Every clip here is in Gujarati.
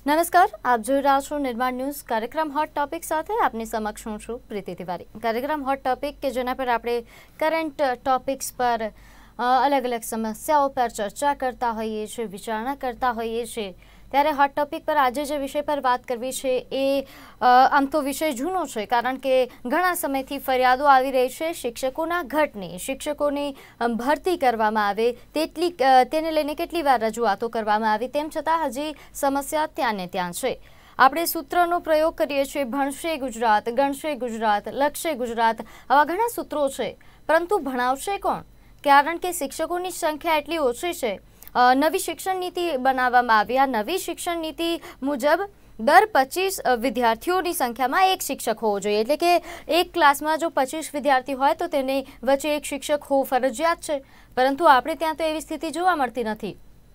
નમસ્કાર, આપ જોઈ રહ્યા છો નિર્માણ ન્યૂઝ કાર્યક્રમ હોટ ટોપિક સાથે આપની સમક્ષ હું છું પ્રીતિ તિવારી। કાર્યક્રમ હોટ ટોપિક કે જેના પર આપણે કરંટ ટોપિક્સ પર અલગ અલગ સમસ્યાઓ પર ચર્ચા કરતા હોઈએ છીએ, વિચારણા કરતા હોઈએ છીએ। ત્યારે હોટ ટોપિક પર આજે જે વિષય પર વાત કરવી છે એ આમ તો વિષય જૂનો છે, કારણ કે ઘણા સમયથી ફરિયાદો આવી રહી છે શિક્ષકોના ઘટની। શિક્ષકોની ભરતી કરવામાં આવે તેને લઈને કેટલી વાર રજૂઆતો કરવામાં આવી, તેમ છતાં હજી સમસ્યા ત્યાં ને ત્યાં છે। આપણે સૂત્રનો પ્રયોગ કરીએ છીએ, ભણશે ગુજરાત, ગણશે ગુજરાત, લખશે ગુજરાત, આવા ઘણા સૂત્રો છે, પરંતુ ભણાવશે કોણ? કારણ કે શિક્ષકોની સંખ્યા એટલી ઓછી છે। નવી શિક્ષણ નીતિ બનાવવામાં આવી। આ નવી શિક્ષણ નીતિ મુજબ દર 25 વિદ્યાર્થીઓની સંખ્યામાં એક શિક્ષક હોવો જોઈએ, એટલે કે એક ક્લાસમાં જો 25 વિદ્યાર્થી હોય તો તેની વચ્ચે એક શિક્ષક હોવું ફરજિયાત છે, પરંતુ આપણે ત્યાં તો એવી સ્થિતિ જોવા મળતી નથી।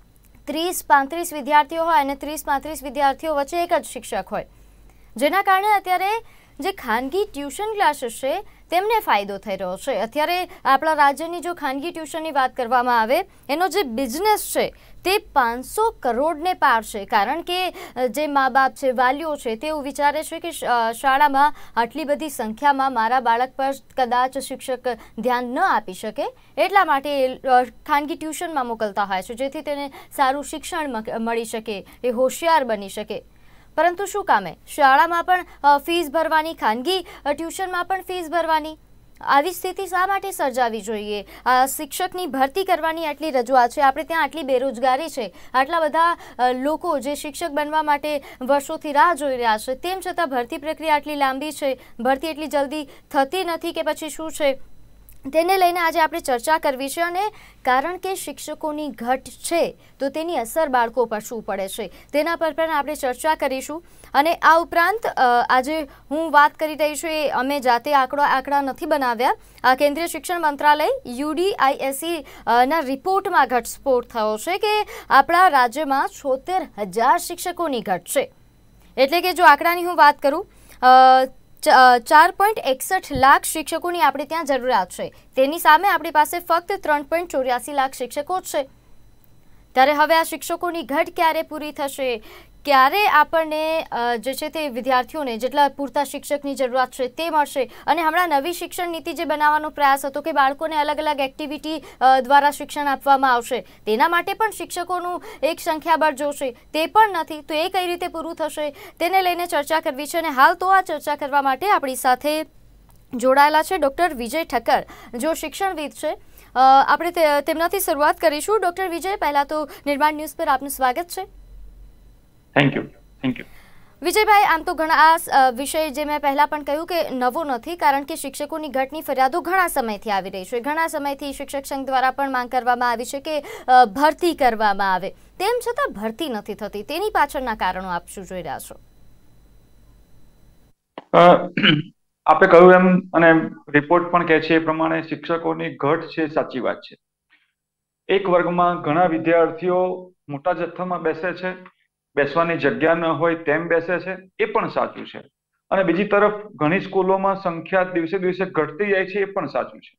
30-35 વિદ્યાર્થીઓ હોય અને 30-35 વિદ્યાર્થીઓ વચ્ચે એક જ શિક્ષક હોય, જેના કારણે અત્યારે જે ખાનગી ટ્યુશન ક્લાસીસ છે તેમને ફાયદો થઈ રહ્યો છે। અત્યારે આપણા રાજ્યની જો ખાનગી ટ્યુશનની વાત કરવામાં આવે, એનો જે બિઝનેસ છે તે 500 કરોડને પાર છે, કારણ કે જે મા બાપ છે, વાલીઓ છે, તેઓ વિચારે છે કે શાળામાં આટલી બધી સંખ્યામાં મારા બાળક પર કદાચ શિક્ષક ધ્યાન ન આપી શકે, એટલા માટે ખાનગી ટ્યુશનમાં મોકલતા હોય છે, જેથી તેને સારું શિક્ષણ મળી શકે, એ હોશિયાર બની શકે। પરંતુ શું કામે? શાળામાં પણ ફીસ ભરવાની, ખાનગી ટ્યુશનમાં પણ ફીસ ભરવાની। આવી સ્થિતિ શા માટે સર્જાવી જોઈએ? શિક્ષકની ભરતી કરવાની આટલી રજૂઆત છે, આપણે ત્યાં આટલી બેરોજગારી છે, આટલા બધા લોકો જે શિક્ષક બનવા માટે વર્ષોથી રાહ જોઈ રહ્યા છે, તેમ છતાં ભરતી પ્રક્રિયા આટલી લાંબી છે, ભરતી એટલી જલ્દી થતી નથી કે પછી શું છે, તેને લઈને આજે આપણે ચર્ચા કરવી છે। અને કારણ કે શિક્ષકોની ઘટ છે તો તેની અસર બાળકો પર શું પડે છે તેના પર પણ આપણે ચર્ચા કરીશું। અને આ ઉપરાંત આજે હું વાત કરી રહી છું, એ અમે જાતે આંકડા નથી બનાવ્યા। આ કેન્દ્રીય શિક્ષણ મંત્રાલય UDISE ના રિપોર્ટમાં ઘટસ્ફોટ થયો છે કે આપણા રાજ્યમાં 76,000 શિક્ષકોની ઘટ છે। એટલે કે જો આંકડાની હું વાત કરું, 4.61 લાખ શિક્ષકોની આપણે ત્યાં જરૂરિયાત છે, તેની સામે આપણી પાસે ફક્ત 3.84 લાખ શિક્ષકો જ છે। ત્યારે હવે આ શિક્ષકોની ઘટ ક્યારે પૂરી થશે? ક્યારે આપણને જે છે તે વિદ્યાર્થીઓને જેટલા પૂરતા શિક્ષકની જરૂરિયાત છે તે મળશે? અને હમણાં નવી શિક્ષણ નીતિ જે બનાવવાનો પ્રયાસ હતો કે બાળકોને અલગ અલગ એક્ટિવિટી દ્વારા શિક્ષણ આપવામાં આવશે, તેના માટે પણ શિક્ષકોનું એક સંખ્યાબળ જોશે, તે પણ નથી, તો એ કઈ રીતે પૂરું થશે તેને લઈને ચર્ચા કરવી છે। અને હાલ તો આ ચર્ચા કરવા માટે આપણી સાથે જોડાયેલા છે ડૉક્ટર વિજય ઠક્કર, જો શિક્ષણવિદ છે। આપણે તેમનાથી શરૂઆત કરીશું। ડૉક્ટર વિજય, પહેલાં તો નિર્માણ ન્યૂઝ પર આપનું સ્વાગત છે। Thank you. વિજયભાઈ, આમ તો ઘણા આ વિષય જે મેં પહેલાં પણ કહ્યું કે નવો નથી, કારણ કે શિક્ષકોની ઘટની ફરિયાદો ઘણા સમયથી આવી રહી છે। ઘણા સમયથી શિક્ષક સંઘ દ્વારા પણ માંગ કરવામાં આવી છે કે ભરતી કરવામાં આવે, તેમ છતાં ભરતી નથી થતી, તેની પાછળના કારણો આપ શું જોઈ રહ્યા છો? આપણે કહ્યું એમ, અને રિપોર્ટ પણ કહે છે એ પ્રમાણે શિક્ષકોની ઘટ છે, સાચી વાત છે। એક વર્ગમાં ઘણા વિદ્યાર્થીઓ મોટા જથ્થામાં બેસે છે, બેસવાની જગ્યા ન હોય તેમ બેસે છે, એ પણ સાચું છે। અને બીજી તરફ ઘણી સ્કૂલોમાં સંખ્યા દિવસે દિવસે ઘટતી જાય છે, એ પણ સાચું છે।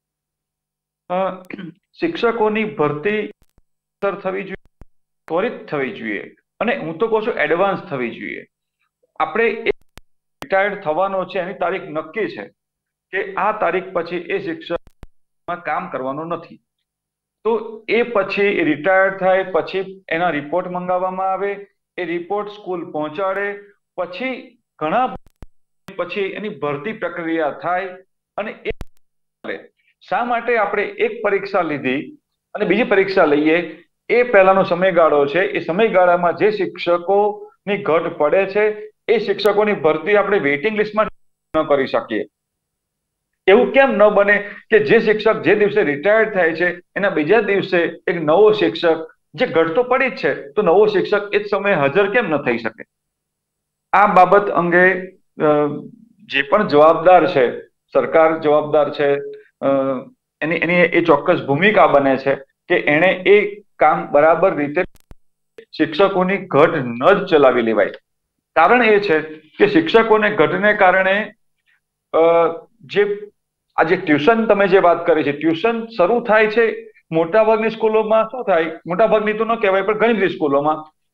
શિક્ષકોની ભરતી થવી જોઈએ, ત્વરિત થવી જોઈએ, અને હું તો કહું છું એડવાન્સ થવી જોઈએ। આપણે રિટાયર્ડ થવાનો છે, એની તારીખ નક્કી છે કે આ તારીખ પછી એ શિક્ષકમાં કામ કરવાનું નથી, તો એ પછી રિટાયર્ડ થાય પછી એના રિપોર્ટ મંગાવવામાં આવે, એ રિપોર્ટ સ્કૂલ પહોંચાડે, પછી ઘણા પછી એની ભરતી પ્રક્રિયા થાય, અને શા માટે આપણે એક પરીક્ષા લીધી અને બીજી પરીક્ષા લઈએ, એ પહેલાનો સમયગાળો છે, એ સમયગાળામાં જે શિક્ષકોની ઘટ પડે છે એ શિક્ષકોની ભરતી આપણે વેઇટિંગ લિસ્ટમાં ન કરી શકીએ। એવું કેમ ન બને કે જે શિક્ષક જે દિવસે રિટાયર્ડ થાય છે એના બીજા દિવસે એક નવો શિક્ષક, જે ઘટ તો પડી જ છે, તો નવો શિક્ષક એ જ સમયે હાજર કેમ ન થઈ શકે? આ બાબત અંગે જે પણ જવાબદાર છે, સરકાર જવાબદાર છે, એની એ ચોક્કસ ભૂમિકા બને છે કે એણે એ કામ બરાબર રીતે શિક્ષકોની ઘટ ન જ ચલાવી લેવાય। કારણ એ છે કે શિક્ષકોને ઘટને કારણે જે આજે ટ્યુશન તમે જે વાત કરી છે, ટ્યુશન શરૂ થાય છે મોટાભાગની સ્કૂલોમાં શું થાય, મોટાભાગની તો ન કહેવાય પણ ઘણી બધી સ્કૂલોમાં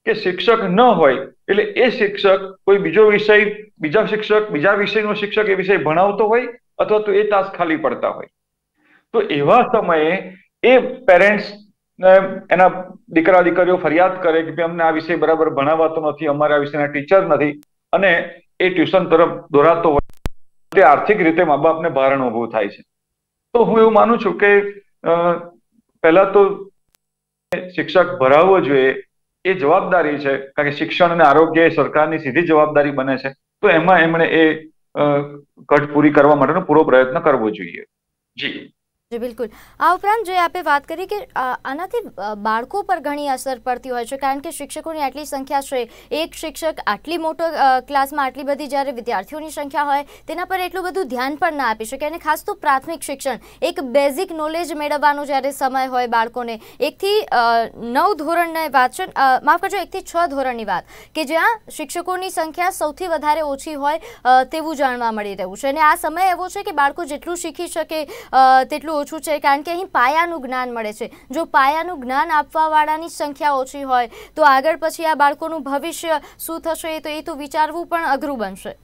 કે શિક્ષક ન હોય એટલે એ શિક્ષક કોઈ બીજો વિષય, બીજા શિક્ષક, બીજા વિષયનો શિક્ષક એ વિષય ભણાવતો હોય અથવા તો એ તાસ ખાલી પડતા હોય. તો એવા સમયે એ પેરેન્ટ્સ એના દીકરા દીકરીઓ ફરિયાદ કરે કે અમને આ વિષય બરાબર ભણાવાતો નથી, અમારે આ વિષયના ટીચર નથી, અને એ ટ્યુશન તરફ દોરાતો હોય, તે આર્થિક રીતે મા બાપને ભારણ ઊભું થાય છે. તો હું એવું માનું છું કે પહેલા તો શિક્ષક ભરાવવો જોઈએ, એ જવાબદારી છે, કારણ કે શિક્ષણ અને આરોગ્ય એ સરકારની સીધી જવાબદારી બને છે. તો એમાં એમણે એ ઘટ પૂરી કરવા માટેનો પૂરો પ્રયત્ન કરવો જોઈએ. જી જી બિલકુલ. આ ઉપરાંત જે આપે વાત કરી કે આનાથી બાળકો પર ઘણી અસર પડતી હોય છે, કારણ કે શિક્ષકોની આટલી સંખ્યા છે, એક શિક્ષક આટલી મોટો ક્લાસમાં આટલી બધી જ્યારે વિદ્યાર્થીઓની સંખ્યા હોય તેના પર એટલું બધું ધ્યાન પણ ના આપી શકે. અને ખાસ તો પ્રાથમિક શિક્ષણ, એક બેઝિક નોલેજ મેળવવાનો જ્યારે સમય હોય બાળકોને, 1 થી 9 ધોરણની વાત છે, માફ કરજો 1 થી 6 ધોરણની વાત, કે જ્યાં શિક્ષકોની સંખ્યા સૌથી વધારે ઓછી હોય તેવું જાણવા મળી રહ્યું છે. અને આ સમય એવો છે કે બાળકો જેટલું શીખી શકે તેટલું ઓછું છે, કારણ કે અહીં પાયાનું જ્ઞાન મળે છે. જો પાયાનું જ્ઞાન આપવાવાળાની સંખ્યા ઓછી હોય તો આગળ પછી આ બાળકોનું ભવિષ્ય શું થશે તો એ તો વિચારવું પણ અઘરું બનશે.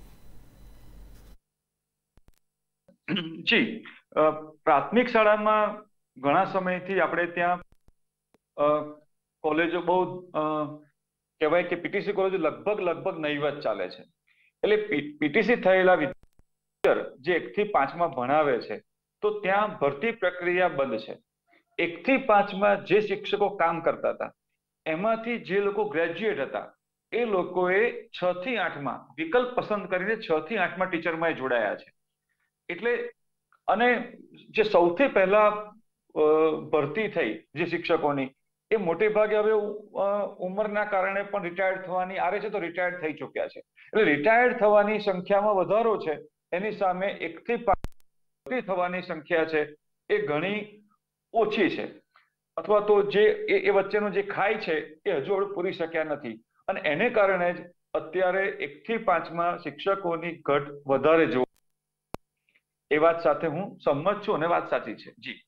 જી, પ્રાથમિક શાળામાં ઘણા સમયથી આપણે ત્યાં કોલેજો બહુ કહેવાય કે પીટીસી કોલેજો લગભગ નહીવત ચાલે છે. એટલે પીટીસી થયેલા વિદ્યાર્થી જે 1 થી 5માં ભણાવે છે તો ત્યાં ભરતી પ્રક્રિયા બંધ છે. 1 થી 5માં જે શિક્ષકો કામ કરતા હતા એમાંથી જે લોકો ગ્રેજ્યુએટ હતા એ લોકોએ 6 થી 8માં વિકલ્પ પસંદ કરીને 6 થી 8માં ટીચરમાં જોડાયા છે. એટલે અને જે સૌથી પહેલા ભરતી થઈ જે શિક્ષકોની, એ મોટે ભાગે હવે ઉંમરના કારણે પણ રિટાયર્ડ થવાની આરે છે, તો રિટાયર્ડ થઈ ચૂક્યા છે. એટલે રિટાયર્ડ થવાની સંખ્યામાં વધારો છે, એની સામે 1 થી 5 થવાની સંખ્યા છે એ ઘણી ઓછી છે, અથવા તો જે એ વચ્ચેનો જે ખાઈ છે એ હજુ પૂરી શક્યા નથી. અને એને કારણે જ અત્યારે 1 થી 5માં શિક્ષકોની ઘટ વધારે જોવા, એ વાત સાથે હું સંમત છું અને વાત સાચી છે. જી.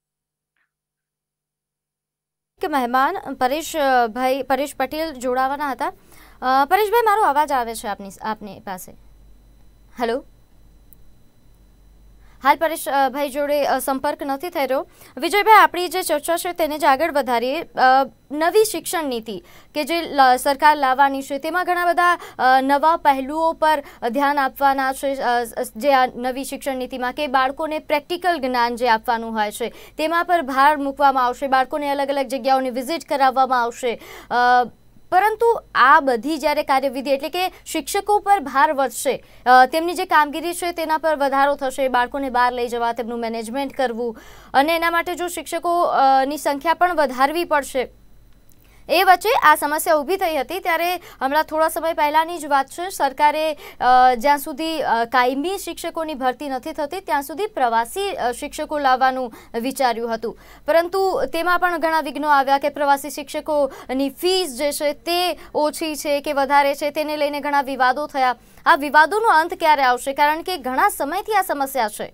કે મહેમાન પરેશ પટેલ જોડાવાના હતા. પરેશભાઈ, મારો અવાજ આવે છે આપની પાસે? હેલો. હાલ પરેશભાઈ જોડે સંપર્ક નથી થઈ રહ્યો. વિજયભાઈ, આપણી જે ચર્ચા છે તેને જ આગળ વધારીએ. નવી શિક્ષણ નીતિ કે જે સરકાર લાવવાની છે તેમાં ઘણા બધા નવા પહેલુઓ પર ધ્યાન આપવાના છે. જે આ નવી શિક્ષણ નીતિમાં કે બાળકોને પ્રેક્ટિકલ જ્ઞાન જે આપવાનું હોય છે તેમાં પર ભાર મૂકવામાં આવશે. બાળકોને અલગ અલગ જગ્યાઓની વિઝિટ કરાવવામાં આવશે. પરંતુ આ બધી જ્યારે કાર્યવિધિ, એટલે કે શિક્ષકો પર ભાર વધશે, તેમની જે કામગીરી છે તેના પર વધારો થશે, બાળકોને બહાર લઈ જવા, તેમનું મેનેજમેન્ટ કરવું, અને એના માટે જો શિક્ષકોની સંખ્યા પણ વધારવી પડશે. એ વચ્ચે આ સમસ્યા ઊભી થઈ હતી ત્યારે હમણાં થોડા સમય પહેલાંની જ વાત છે, સરકારે જ્યાં સુધી કાયમી શિક્ષકોની ભરતી નથી થતી ત્યાં સુધી પ્રવાસી શિક્ષકો લાવવાનું વિચાર્યું હતું. પરંતુ તેમાં પણ ઘણા વિઘ્નો આવ્યા કે પ્રવાસી શિક્ષકોની ફીસ જે છે તે ઓછી છે કે વધારે છે, તેને લઈને ઘણા વિવાદો થયા. આ વિવાદોનો અંત ક્યારે આવશે? કારણ કે ઘણા સમયથી આ સમસ્યા છે.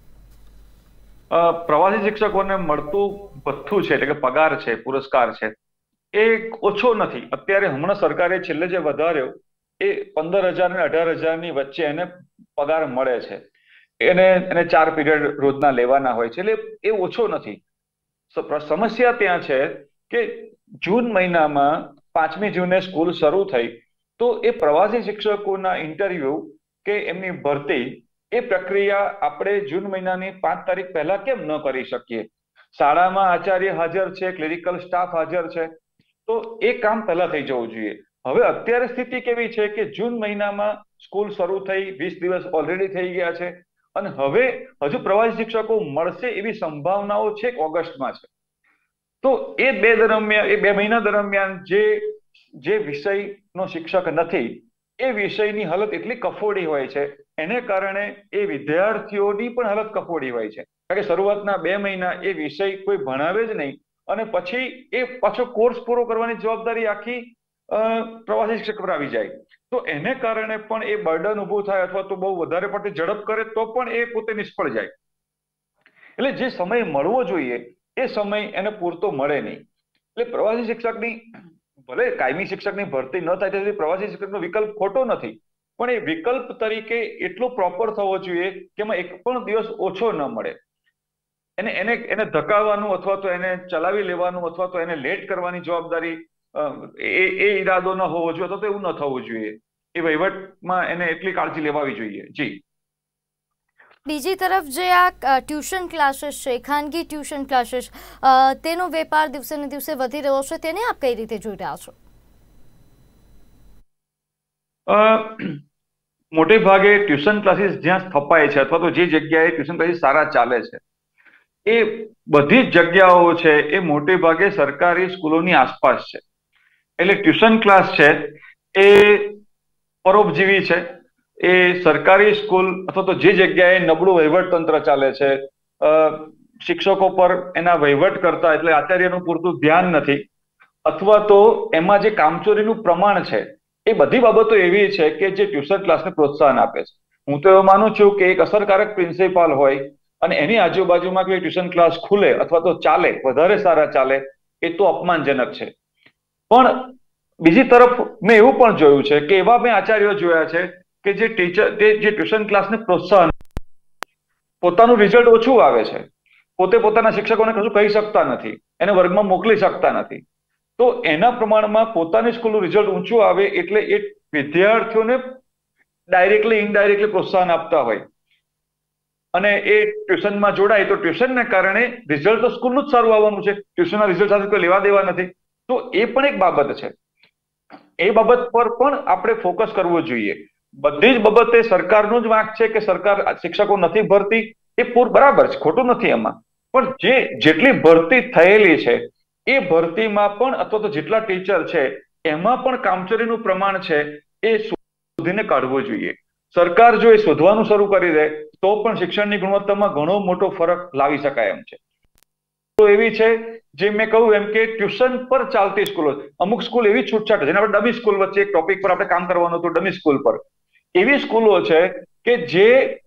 પ્રવાસી શિક્ષકોને મળતું ભથ્થું છે, એટલે કે પગાર છે, પુરસ્કાર છે, એ ઓછો નથી. અત્યારે હમણાં સરકારે છેલ્લે જે વધાર્યો એ 15,000 અને 18,000ની વચ્ચે એને પગાર મળે છે. એને 4 પીરિયડ રોજના લેવાના હોય છે, એટલે એ ઓછો નથી. સમસ્યા ત્યાં છે કે જૂન મહિનામાં 5મી જૂને સ્કૂલ શરૂ થઈ તો એ પ્રવાસી શિક્ષકોના ઇન્ટરવ્યુ કે એમની ભરતી, એ પ્રક્રિયા આપણે જૂન મહિનાની 5 તારીખ પહેલા કેમ ન કરી શકીએ? શાળામાં આચાર્ય હાજર છે, ક્લિનિકલ સ્ટાફ હાજર છે, તો એ કામ પહેલા થઈ જવું જોઈએ. હવે અત્યારે સ્થિતિ કેવી છે કે જૂન મહિનામાં સ્કૂલ શરૂ થઈ 20 દિવસ ઓલરેડી થઈ ગયા છે, અને હવે હજુ પ્રવાસી શિક્ષકો મળશે એવી સંભાવનાઓ છે કે ઓગસ્ટમાં છે. તો એ 2 મહિના દરમિયાન જે વિષયનો શિક્ષક નથી એ વિષયની હાલત એટલી કફોડી હોય છે, એને કારણે એ વિદ્યાર્થીઓની પણ હાલત કફોડી હોય છે. કારણ કે શરૂઆતના 2 મહિના એ વિષય કોઈ ભણાવે જ નહીં, અને પછી એ પાછો કોર્સ પૂરો કરવાની જવાબદારી આખી પ્રવાસી શિક્ષક પર આવી જાય. તો એને કારણે પણ એ બર્ડન ઊભું થાય, અથવા તો બહુ વધારે પડતી ઝડપ કરે તો પણ એ પોતે નિષ્ફળ જાય. એટલે જે સમય મળવો જોઈએ એ સમય એને પૂરતો મળે નહીં. એટલે પ્રવાસી શિક્ષકની ભલે કાયમી શિક્ષકની ભરતી ન થાય તેથી પ્રવાસી શિક્ષકનો વિકલ્પ ખોટો નથી, પણ એ વિકલ્પ તરીકે એટલો પ્રોપર થવો જોઈએ કે એમાં એક પણ દિવસ ઓછો ન મળે. એને એને એને ધકાવવાનું અથવા તો એને ચલાવી લેવાનું અથવા તો એને લેટ કરવાની જવાબદારી એ ઈરાદો ન હોવો જોઈએ, અથવા તો એવું ન થવું જોઈએ. એ વહીવટમાં એને એટલી કાળજી લેવાવી જોઈએ. જી. બીજી તરફ જે આ ટ્યુશન ક્લાસીસ છે, ખાનગી ટ્યુશન ક્લાસીસ, તેનો વેપાર દિવસે ને દિવસે વધી રહ્યો છે, તેને આપ કઈ રીતે જોઈ રહ્યા છો? મોટે ભાગે ટ્યુશન ક્લાસીસ જ્યાં સ્થપાય છે અથવા તો જે જગ્યાએ ટ્યુશન ક્લાસીસ સારા ચાલે છે, એ બધી જ જગ્યાઓ છે એ મોટે ભાગે સરકારી સ્કૂલોની આસપાસ છે. એટલે ટ્યુશન ક્લાસ છે એ પરોપજીવી છે. એ સરકારી સ્કૂલ અથવા તો જે જગ્યાએ નબળું વહીવટ તંત્ર ચાલે છે, શિક્ષકો પર એના વહીવટ કરતા એટલે આચાર્યનું પૂરતું ધ્યાન નથી, અથવા તો એમાં જે કામચોરીનું પ્રમાણ છે, એ બધી બાબતો એવી છે કે જે ટ્યુશન ક્લાસને પ્રોત્સાહન આપે છે. હું તો એવું માનું છું કે એક અસરકારક પ્રિન્સિપાલ હોય અને એની આજુબાજુમાં કોઈ ટ્યુશન ક્લાસ ખુલે અથવા તો ચાલે, વધારે સારા ચાલે, એ તો અપમાનજનક છે. પણ બીજી તરફ મેં એવું પણ જોયું છે કે એવા મેં આચાર્યો જોયા છે કે જે ટ્યુશન ક્લાસને પ્રોત્સાહન, પોતાનું રિઝલ્ટ ઓછું આવે છે, પોતે પોતાના શિક્ષકોને કશું કહી શકતા નથી, એને વર્ગમાં મોકલી શકતા નથી, તો એના પ્રમાણમાં પોતાની સ્કૂલનું રિઝલ્ટ ઊંચું આવે એટલે એ વિદ્યાર્થીઓને ડાયરેક્ટલી ઇનડાયરેક્ટલી પ્રોત્સાહન આપતા હોય અને એ ટ્યુશનમાં જોડાય તો ટ્યુશનને કારણે રિઝલ્ટ તો સ્કૂલનું જ સારું આવવાનું છે, ટ્યુશનના રિઝલ્ટ સાથે કોઈ લેવા દેવા નથી. તો એ પણ એક બાબત છે. એ બાબત પર પણ આપણે ફોકસ કરવું જોઈએ. બધી જ બાબતે સરકારનો જ વાંક છે કે સરકાર શિક્ષકો નથી ભરતી, એ બરાબર છે, ખોટું નથી એમાં. પણ જેટલી ભરતી થયેલી છે એ ભરતીમાં પણ અથવા તો જેટલા ટીચર છે એમાં પણ કામચોરીનું પ્રમાણ છે એ શોધીને કાઢવું જોઈએ. સરકાર જો એ શોધવાનું શરૂ કરી દે તો પણ શિક્ષણની ગુણવત્તામાં ઘણો મોટો ફરક લાવી શકાય એમ છે. તો એવી છે જે મેં કહ્યું એમ કે ટ્યુશન પર ચાલતી સ્કૂલો, અમુક સ્કૂલ એવી છૂટછાટ છે, જેને આપણે ડમી સ્કૂલ વચ્ચે એક ટોપિક પર આપણે કામ કરવાનું હતું, ડમી સ્કૂલ પર. એવી સ્કૂલો છે કે જે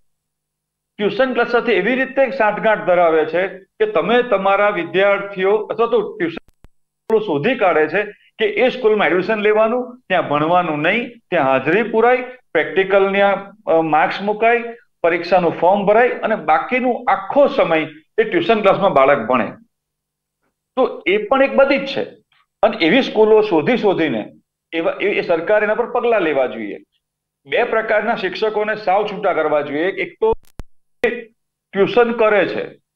ટ્યુશન ક્લાસ સાથે એવી રીતે સાંઠગાંઠ ધરાવે છે કે તમે તમારા વિદ્યાર્થીઓ અથવા તો ટ્યુશન શોધી કાઢે છે કે એ સ્કૂલમાં એડમિશન લેવાનું, ત્યાં ભણવાનું નહીં, ત્યાં હાજરી પુરાય, પ્રેક્ટિકલના માર્ક્સ મુકાય, પરીક્ષાનું ફોર્મ ભરાય અને બાકીનું આખો સમય એ ટ્યુશન ક્લાસમાં બાળક ભણે. તો એ પણ એક બધી જ છે. અને એવી સ્કૂલો શોધીને એ સરકાર એના પર પગલાં લેવા જોઈએ. બે પ્રકારના શિક્ષકોને સાવ છૂટા કરવા જોઈએ. એક તો ટ્યુશન કરે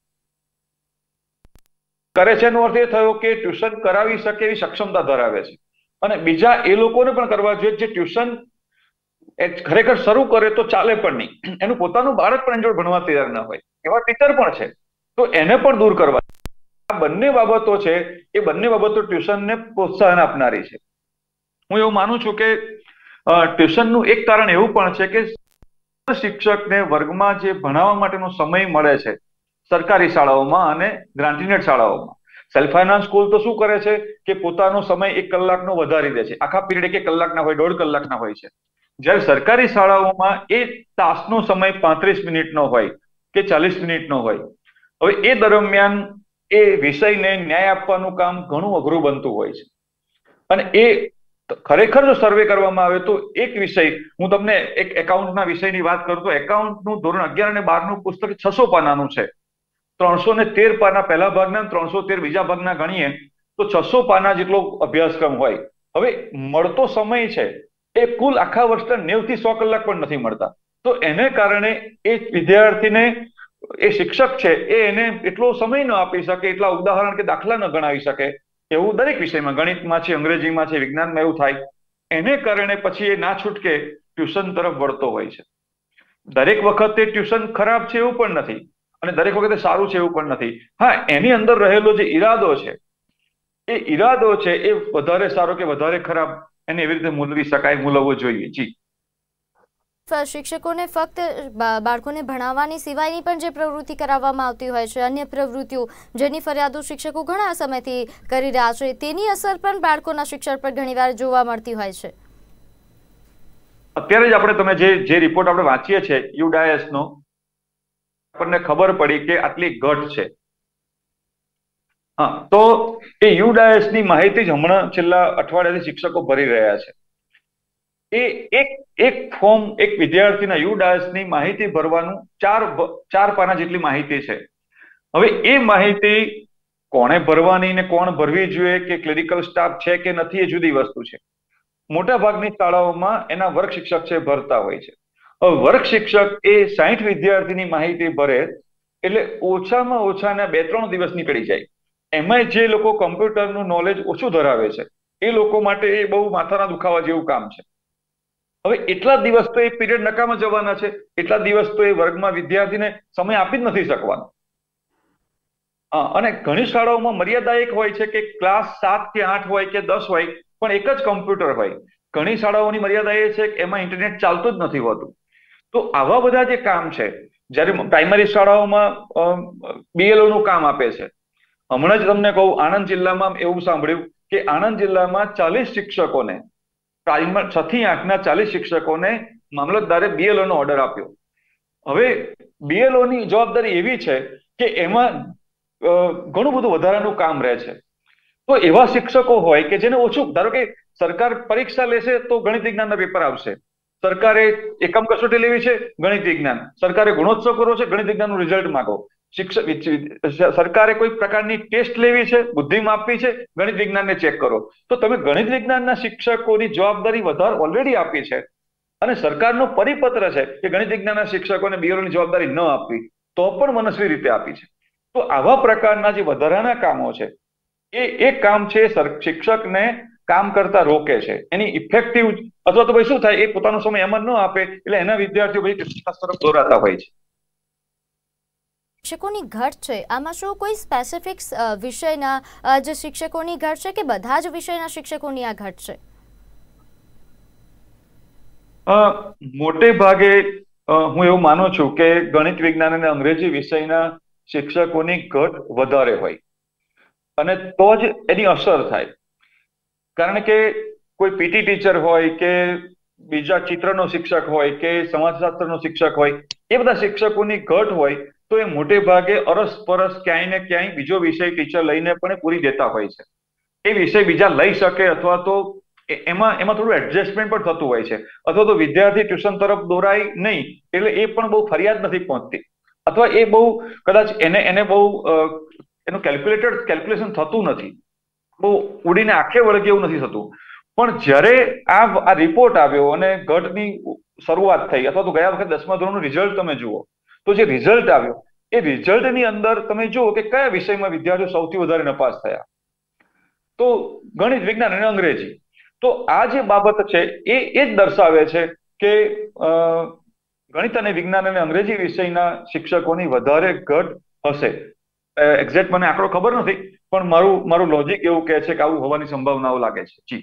છે એનો અર્થ એ થયો કે ટ્યુશન કરાવી શકે એવી સક્ષમતા ધરાવે છે, અને બીજા એ લોકોને પણ કરવા જોઈએ જે ટ્યુશન ખરેખર શરૂ કરે તો ચાલે પણ નહીં, એનું પોતાનું બાળક પણ એની જોડે ભણવા તૈયાર ના હોય, એવા ટીચર પણ છે, તો એને પણ દૂર કરવા. આ બંને બાબતો છે, એ બંને બાબતો ટ્યુશનને પ્રોત્સાહન આપનારી છે. હું એવું માનું છું કે ટ્યુશનનું એક કારણ એવું પણ છે કે શિક્ષકને વર્ગમાં જે ભણાવવા માટેનો સમય મળે છે સરકારી શાળાઓમાં અને ગ્રાન્ટીનેડ શાળાઓમાં, સેલ્ફ ફાઇનાન્સ સ્કૂલ તો શું કરે છે કે પોતાનો સમય 1 કલાકનો વધારી દે છે, આખા પીરિયડ 1 કલાકના હોય, 1.5 કલાકના હોય છે. જ્યારે સરકારી શાળાઓમાં એ તાસનો સમય 35 મિનિટનો હોય કે 40 મિનિટનો હોય. હવે એ દરમિયાન એ વિષયને ન્યાય આપવાનું કામ ઘણું અઘરું બનતું હોય છે. અને એ ખરેખર જો સર્વે કરવામાં આવે તો એક વિષય, હું તમને એક એકાઉન્ટના વિષયની વાત કરું તો એકાઉન્ટનું ધોરણ 11 અને 12નું પુસ્તક 600 પાનાનું છે. 313 પાના પહેલા ભાગના, 313 બીજા ભાગના ગણીએ તો 600 પાના જેટલો અભ્યાસક્રમ હોય. હવે મળતો સમય છે એ કુલ આખા વર્ષના 90 થી 100 કલાક પણ નથી મળતા. તો એને કારણે એ વિદ્યાર્થીને, એ શિક્ષક છે એ એને એટલો સમય ન આપી શકે, એટલા ઉદાહરણ કે દાખલા ન ગણાવી શકે. એવું દરેક વિષયમાં, ગણિતમાં છે, અંગ્રેજીમાં છે, વિજ્ઞાનમાં એવું થાય. એને કારણે પછી એ ના છૂટકે ટ્યુશન તરફ વળતો હોય છે. દરેક વખતે ટ્યુશન ખરાબ છે એવું પણ નથી અને દરેક વખતે સારું છે એવું પણ નથી. હા, એની અંદર રહેલો જે ઈરાદો છે એ વધારે સારો કે વધારે ખરાબ એને એવી રીતે મૂલવી શકાય, મૂલવવો જોઈએ. જી. શિક્ષકોને ફક્ત બાળકોને ભણાવવાની સિવાયની પણ જે પ્રવૃત્તિ કરાવવામાં આવતી હોય છે, અન્ય પ્રવૃત્તિઓ જેની ફરિયાદો શિક્ષકો ઘણા સમયથી કરી રહ્યા છે, તેની અસર પણ બાળકોના શિક્ષણ પર ઘણીવાર જોવા મળતી હોય છે. અત્યારે જ આપણે તમે જે રિપોર્ટ આપણે વાંચીએ છીએ યુડાયસનો, આપણને ખબર પડી કે આટલી ઘટ છે. હા, તો એ યુડાયસ ની માહિતી જ હમણાં છેલ્લા અઠવાડિયાથી શિક્ષકો ભરી રહ્યા છે. એ એક એક ફોર્મ એક વિદ્યાર્થીના યુડાયસ ની માહિતી ભરવાનું ચાર પાના જેટલી માહિતી છે. હવે એ માહિતી કોણે ભરવાની ને કોણ ભરવી જોઈએ, કે ક્લિનિકલ સ્ટાફ છે કે નથી, એ જુદી વસ્તુ છે. મોટા ભાગની શાળાઓમાં એના વર્ગ શિક્ષક છે ભરતા હોય છે. હવે વર્ગ શિક્ષક એ 60 વિદ્યાર્થીની માહિતી ભરે એટલે ઓછામાં ઓછાના 2-3 દિવસ નીકળી જાય. એમાંય જે લોકો કમ્પ્યુટરનું નોલેજ ઓછું ધરાવે છે એ લોકો માટે એ બહુ માથાના દુખાવા જેવું કામ છે. હવે એટલા દિવસ તો એ પીરિયડ નકામા જવાના છે, એટલા દિવસ તો એ વર્ગમાં વિદ્યાર્થીને સમય આપી જ નથી શકવાનો. અને ઘણી શાળાઓમાં મર્યાદા એક હોય છે કે ક્લાસ 7 કે 8 હોય કે 10 હોય પણ એક જ કમ્પ્યુટર હોય. ઘણી શાળાઓની મર્યાદા એ છે કે એમાં ઇન્ટરનેટ ચાલતું જ નથી હોતું. તો આવા બધા જે કામ છે, જ્યારે પ્રાઇમરી શાળાઓમાં BLO નું કામ આપે છે. હમણાં જ તમને કહું, આણંદ જિલ્લામાં એવું સાંભળ્યું કે આણંદ જિલ્લામાં 40 શિક્ષકોને 6 થી 8ના 40 શિક્ષકોને મામલતદારે BLO નો ઓર્ડર આપ્યો. હવે BLO ની જવાબદારી એવી છે કે એમાં ઘણું બધું વધારાનું કામ રહે છે. તો એવા શિક્ષકો હોય કે જેને ઓછું, ધારો કે સરકાર પરીક્ષા લેશે તો ગણિત વિજ્ઞાનના પેપર આવશે, સરકારે એકમ કસોટી લેવી છે ગણિત વિજ્ઞાન, સરકારે ગુણોત્સવ કરવો છે ગણિત વિજ્ઞાનનું રિઝલ્ટ માંગો, સરકારે કોઈ પ્રકારની ટેસ્ટ લેવી છે, બુદ્ધિ માપવી છે, ગણિત વિજ્ઞાનને ચેક કરો. તો તમે ગણિત વિજ્ઞાનના શિક્ષકોની જવાબદારી વધારે ઓલરેડી આપી છે અને સરકારનો પરિપત્ર છે કે ગણિત વિજ્ઞાનના શિક્ષકોને BLO ની જવાબદારી ન આપવી, તો પણ મનસ્વી રીતે આપી છે. તો આવા પ્રકારના જે વધારાના કામો છે એ કામ છે શિક્ષકને કામ કરતા રોકે છે. એની ઇફેક્ટિવ, અથવા તો ભાઈ શું થાય, એ પોતાનો સમય એમાં ન આપે એટલે એના વિદ્યાર્થીઓ ભાઈ ક્લાસ તરફ દોરાતા હોય છે. શિક્ષકોની ઘટ છે, આમાં શું કોઈ સ્પેસિફિક વિષયના જે શિક્ષકોની ઘટ છે કે બધા જ વિષયના શિક્ષકોની આ ઘટ છે? મોટે ભાગે હું એવું માનું છું કે ગણિત વિજ્ઞાન અને અંગ્રેજી વિષયના શિક્ષકોની ઘટ વધારે હોય અને તો જ એની અસર થાય. કારણ કે કોઈ PT ટીચર હોય કે બીજા ચિત્રનો શિક્ષક હોય કે સમાજશાસ્ત્રનો શિક્ષક હોય, એ બધા શિક્ષકોની ઘટ હોય તો એ મોટે ભાગે અરસપરસ ક્યાંય ને ક્યાંય બીજો વિષય ટીચર લઈને પણ પૂરી દેતા હોય છે. એ વિષય બીજા લઈ શકે અથવા તો એમાં થોડું એડજસ્ટમેન્ટ પણ થતું હોય છે, અથવા તો વિદ્યાર્થી ટ્યુશન તરફ દોરાય નહીં એટલે એ પણ બહુ ફરિયાદ નથી પહોંચતી, અથવા એ બહુ કદાચ એને બહુ એનું કેલ્ક્યુલેશન થતું નથી, બહુ ઉડીને આંખે વળગે એવું નથી થતું. પણ જ્યારે આ રિપોર્ટ આવ્યો અને ઘટની શરૂઆત થઈ, અથવા તો ગયા વખતે 10મા ધોરણનું રિઝલ્ટ તમે જુઓ તો જે રિઝલ્ટ આવ્યો એ રિઝલ્ટની અંદર તમે જુઓ કે કયા વિષયમાં વિદ્યાર્થીઓ સૌથી વધારે નપાસ થયા, તો ગણિત વિજ્ઞાન અને અંગ્રેજી. તો આ જે બાબત છે એ જ દર્શાવે છે કે ગણિત અને વિજ્ઞાન અને અંગ્રેજી વિષયના શિક્ષકોની વધારે ઘટ હશે. એક્ઝેક્ટ મને આંકડો ખબર નથી, પણ મારું લોજિક એવું કહે છે કે આવું હોવાની સંભાવનાઓ લાગે છે. જી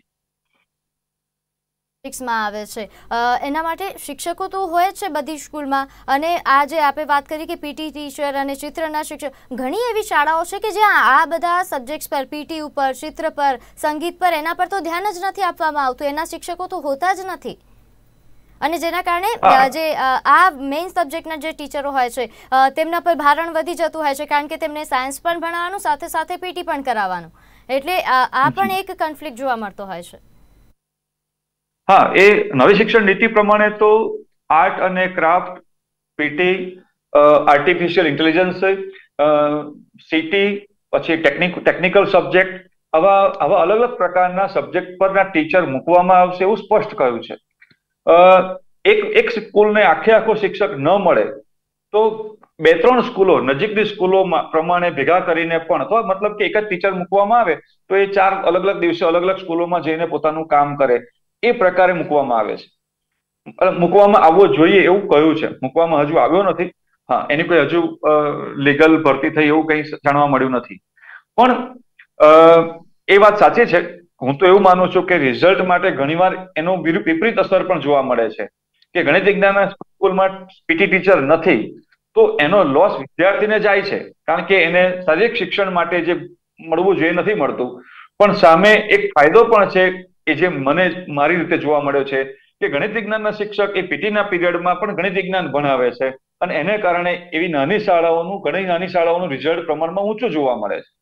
આવે છે એના માટે શિક્ષકો તો હોય જ છે બધી સ્કૂલમાં, અને આ જે આપણે વાત કરી કે PT ટીચર અને ચિત્રના શિક્ષક, ઘણી એવી શાળાઓ છે કે જ્યાં આ બધા સબ્જેક્ટ્સ પર, PT ઉપર, ચિત્ર પર, સંગીત પર, એના પર તો ધ્યાન જ નથી આપવામાં આવતું, એના શિક્ષકો તો હોતા જ નથી. અને જેના કારણે જે આ મેઇન સબ્જેક્ટના જે ટીચરો હોય છે તેમના પર ભારણ વધી જતું હોય છે, કારણ કે તેમને સાયન્સ પણ ભણાવવાનું, સાથે સાથે PT પણ કરાવવાનું, એટલે આ પણ એક કોન્ફ્લિક્ટ જોવા મળતો હોય છે. હા, એ નવી શિક્ષણ નીતિ પ્રમાણે તો આર્ટ અને craft, PT, artificial intelligence, CT, પછી ટેકનિકલ સબ્જેક્ટ, આવા અલગ અલગ પ્રકારના સબ્જેક્ટ પરના ટીચર મૂકવામાં આવશે એવું સ્પષ્ટ કહ્યું છે. એક સ્કૂલને આખો શિક્ષક ન મળે તો 2-3 સ્કૂલો, નજીકની સ્કૂલો પ્રમાણે ભેગા કરીને પણ, અથવા મતલબ કે એક જ ટીચર મૂકવામાં આવે તો એ 4 અલગ અલગ દિવસે અલગ અલગ સ્કૂલોમાં જઈને પોતાનું કામ કરે, એ પ્રકારે મૂકવામાં આવે છે. મૂકવામાં આવવો જોઈએ એવું કહ્યું છે, મૂકવામાં હજુ આવ્યો નથી. હા, એની કોઈ હજુ લીગલ ભરતી થઈ એવું કંઈ જાણવા મળ્યું નથી. પણ એ વાત સાચી છે. હું તો એવું માનું છું કે રિઝલ્ટ માટે ઘણીવાર એનો વિપરીત અસર પણ જોવા મળે છે કે ગણિત વિજ્ઞાનના સ્કૂલમાં PT ટીચર નથી તો એનો લોસ વિદ્યાર્થીને જાય છે, કારણ કે એને શારીરિક શિક્ષણ માટે જે મળવું જોઈએ નથી મળતું. પણ સામે એક ફાયદો પણ છે કે જે મને મારી રીતે જોવા મળ્યો છે કે ગણિત વિજ્ઞાનના શિક્ષક એ PTના પીરિયડમાં પણ ગણિત વિજ્ઞાન ભણાવે છે, અને એને કારણે એવી ઘણી નાની શાળાઓનું રિઝલ્ટ પ્રમાણમાં ઊંચું જોવા મળે છે.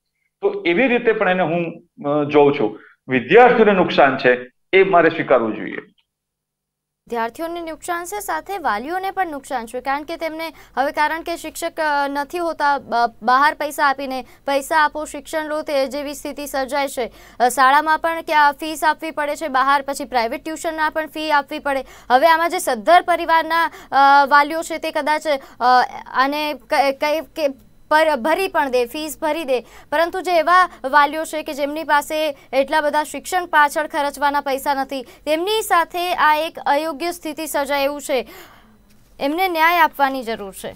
તો એવી રીતે પણ એને હું જોઉં છું. વિદ્યાર્થીઓને નુકસાન છે એ મારે સ્વીકારવું જોઈએ. વિદ્યાર્થીઓને નુકસાન છે, સાથે વાલીઓને પણ નુકસાન છે, કારણ કે તેમને હવે કારણ કે શિક્ષક નથી હોતા, બહાર પૈસા આપીને પૈસા આપો શિક્ષણ લો તે જેવી સ્થિતિ સર્જાય છે. શાળામાં પણ ક્યાં ફીસ આપવી પડે છે બહાર, પછી પ્રાઇવેટ ટ્યુશનના પણ ફી આપવી પડે. હવે આમાં જે સદ્ધર પરિવારના વાલીઓ છે તે કદાચ આને કઈ ભરી પણ દે, ફીસ ભરી દે, પરંતુ જે એવા વાલીઓ છે કે જેમની પાસે એટલા બધા શિક્ષણ પાછળ ખર્ચવાના પૈસા નથી, તેમની સાથે આ એક અયોગ્ય સ્થિતિ સર્જાય એવું છે. એમને ન્યાય આપવાની જરૂર છે.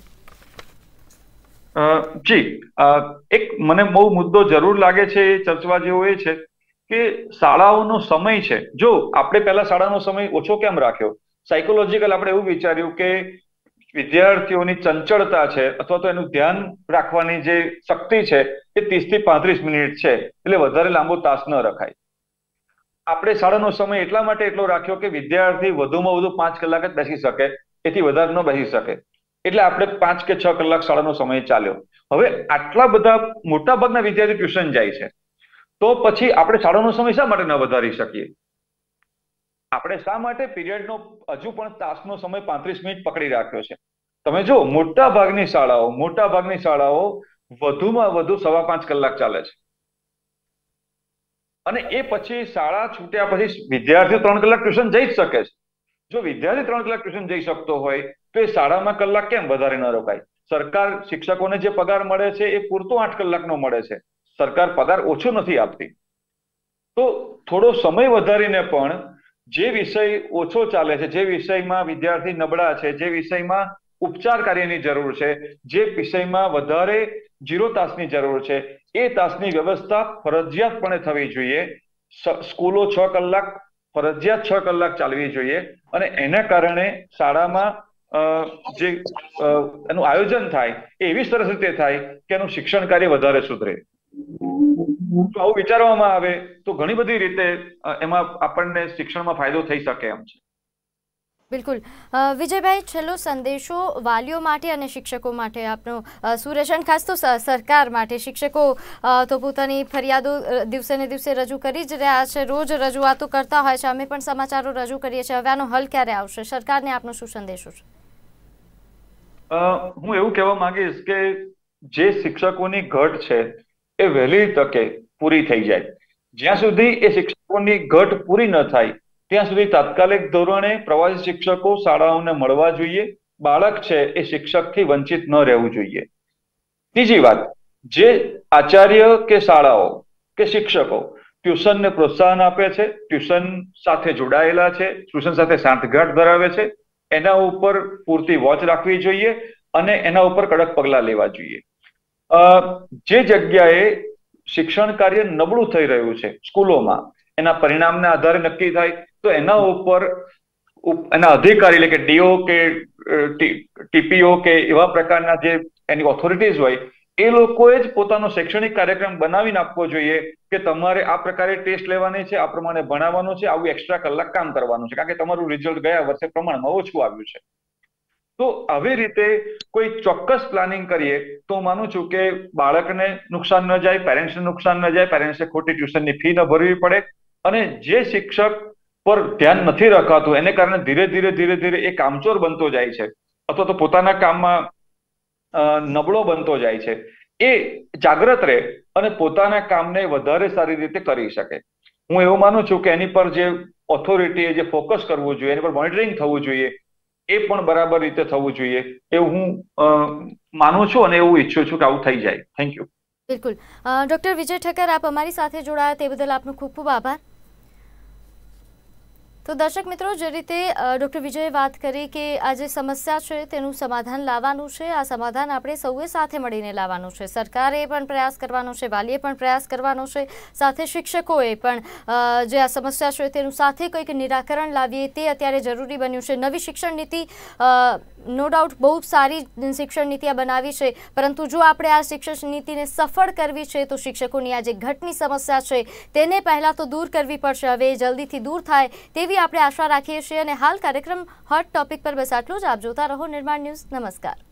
જી, એક મને બહુ મુદ્દો જરૂર લાગે છે એ ચર્ચવા જેવો એ છે કે શાળાઓનો સમય છે. જો આપણે પહેલા શાળાનો સમય ઓછો કેમ રાખ્યો? સાયકોલોજીકલ આપણે એવું વિચાર્યું કે વિદ્યાર્થીઓની ચંચળતા છે અથવા તો એનું ધ્યાન રાખવાની જે શક્તિ છે એ 30 થી 35 મિનિટ છે, એટલે વધારે લાંબો તાસ ન રખાય. આપણે શાળાનો સમય એટલા માટે એટલો રાખ્યો કે વિદ્યાર્થી વધુમાં વધુ 5 કલાક જ બેસી શકે, એથી વધારે ન બેસી શકે, એટલે આપણે 5 કે 6 કલાક શાળાનો સમય ચાલ્યો. હવે આટલા બધા મોટા ભાગના વિદ્યાર્થી ટ્યુશન જાય છે, તો પછી આપણે શાળાનો સમય શા માટે ન વધારી શકીએ? આપણે શા માટે પીરિયડનો હજુ પણ તાસનો સમય 35 મિનિટ પકડી રાખ્યો છે? તમે જો મોટા ભાગની શાળાઓ વધુમાં વધુ 5.25 કલાક ચાલે છે, અને એ પછી શાળા છૂટ્યા પછી વિદ્યાર્થીઓ 3 કલાક ટ્યુશન જઈ જ શકે છે. જો વિદ્યાર્થી 3 કલાક ટ્યુશન જઈ શકતો હોય તો એ શાળામાં કલાક કેમ વધારે ન રોકાય? સરકાર શિક્ષકોને જે પગાર મળે છે એ પૂરતો 8 કલાકનો મળે છે. સરકાર પગાર ઓછો નથી આપતી. તો થોડો સમય વધારીને પણ જે વિષય ઓછો ચાલે છે, જે વિષયમાં વિદ્યાર્થી નબળા છે, જે વિષયમાં ઉપચાર કાર્યની જરૂર છે, જે વિષયમાં વધારે 0 તાસની જરૂર છે, એ તાસની વ્યવસ્થા ફરજિયાતપણે થવી જોઈએ. સ્કૂલો 6 કલાક ફરજિયાત 6 કલાક ચાલવી જોઈએ, અને એના કારણે શાળામાં જે એનું આયોજન થાય એ એવી સરસ રીતે થાય કે એનું શિક્ષણ કાર્ય વધારે સુધરે. તો આવું વિચારવામાં આવે તો ઘણી બધી રીતે એમાં આપણને શિક્ષણમાં ફાયદો થઈ શકે એમ છે. બિલકુલ. વિજયભાઈ, છેલ્લો સંદેશો વાલીઓ માટે અને શિક્ષકો માટે આપનો શું રહેશે? અને ખાસ તો સરકાર માટે. શિક્ષકો તો પોતાની ફરિયાદો દિવસે ને દિવસે રજૂ કરી જ રહ્યા છે, રોજ રજૂઆતો કરતા હોય છે, અમે પણ સમાચારો રજૂ કરીએ છીએ. હવે આનો હલ ક્યારે આવશે? સરકારને આપનો શું સંદેશો છે? હું એવું કહેવા માંગીશ કે જે શિક્ષકોની ઘટ છે એ વહેલી તકે પૂરી થઈ જાય. જ્યાં સુધી એ શિક્ષકોની ઘટ પૂરી ન થાય ત્યાં સુધી તાત્કાલિક ધોરણે પ્રવાસી શિક્ષકો શાળાઓને મળવા જોઈએ. બાળક છે એ શિક્ષકથી વંચિત ન રહેવું જોઈએ. ત્રીજી વાત, જે આચાર્ય કે શાળાઓ કે શિક્ષકો ટ્યુશનને પ્રોત્સાહન આપે છે, ટ્યુશન સાથે જોડાયેલા છે, ટ્યુશન સાથે સાંઠગાંઠ ધરાવે છે, એના ઉપર પૂરતી વોચ રાખવી જોઈએ અને એના ઉપર કડક પગલાં લેવા જોઈએ. જે જગ્યાએ શિક્ષણ કાર્ય નબળું થઈ રહ્યું છે સ્કૂલોમાં, એના પરિણામના આધારે નક્કી થાય તો એના ઉપર એના અધિકારી એટલે કે ડીઓ કે ટીપીઓ કે એવા પ્રકારના જે એની ઓથોરિટીઝ હોય એ લોકોએ જ પોતાનો શૈક્ષણિક કાર્યક્રમ બનાવીને આપવો જોઈએ કે તમારે આ પ્રકારે ટેસ્ટ લેવાની છે, આ પ્રમાણે ભણાવવાનું છે, આવું એક્સ્ટ્રા કલાક કામ કરવાનું છે, કારણ કે તમારું રિઝલ્ટ ગયા વર્ષે પ્રમાણમાં ઓછું આવ્યું છે. તો આવી રીતે કોઈ ચોક્કસ પ્લાનિંગ કરીએ તો હું માનું છું કે બાળકને નુકસાન ન જાય, પેરેન્ટ્સને નુકસાન ન જાય, પેરેન્ટ્સે ખોટી ટ્યુશનની ફી ન ભરવી પડે, અને જે શિક્ષક પર ધ્યાન નથી રખાતું એને કારણે ધીરે ધીરે એ કામચોર બનતો જાય છે અથવા તો પોતાના કામમાં નબળો બનતો જાય છે, એ જાગ્રત રહે અને પોતાના કામને વધારે સારી રીતે કરી શકે. હું એવું માનું છું કે એની પર જે ઓથોરિટીએ જે ફોકસ કરવું જોઈએ, એની પર મોનિટરિંગ થવું જોઈએ, એ પણ બરાબર રીતે થવું જોઈએ એવું હું માનું છું અને એવું ઈચ્છું છું કે આવું થઈ જાય. Thank you. બિલકુલ. ડોક્ટર વિજય ઠક્કર, આપ અમારી સાથે જોડાયા તે બદલ આપનો ખૂબ ખૂબ આભાર. તો દર્શક મિત્રો, જે રીતે ડૉક્ટર વિજયે વાત કરી કે આ જે સમસ્યા છે તેનું સમાધાન લાવવાનું છે, આ સમાધાન આપણે સૌએ સાથે મળીને લાવવાનું છે. સરકારે પણ પ્રયાસ કરવાનો છે, વાલીએ પણ પ્રયાસ કરવાનો છે, સાથે શિક્ષકોએ પણ જે આ સમસ્યા છે તેનું સાથે કંઈક નિરાકરણ લાવીએ તે અત્યારે જરૂરી બન્યું છે. નવી શિક્ષણ નીતિ નો ડાઉટ બહુ સારી શિક્ષણ નીતિ બનાવી છે, પરંતુ જો આપણે આ શિક્ષણ નીતિને સફળ કરવી છે તો શિક્ષકોની આ જે ઘટની સમસ્યા છે તેને પહેલાં તો દૂર કરવી પડશે. હવે જલ્દીથી દૂર થાય તેવી આપણે આશા રાખીએ છીએ. અને હાલ કાર્યક્રમ હોટ ટોપિક પર બસ આટલું જ. આપ જોતા રહો નિર્માણ ન્યૂઝ. નમસ્કાર.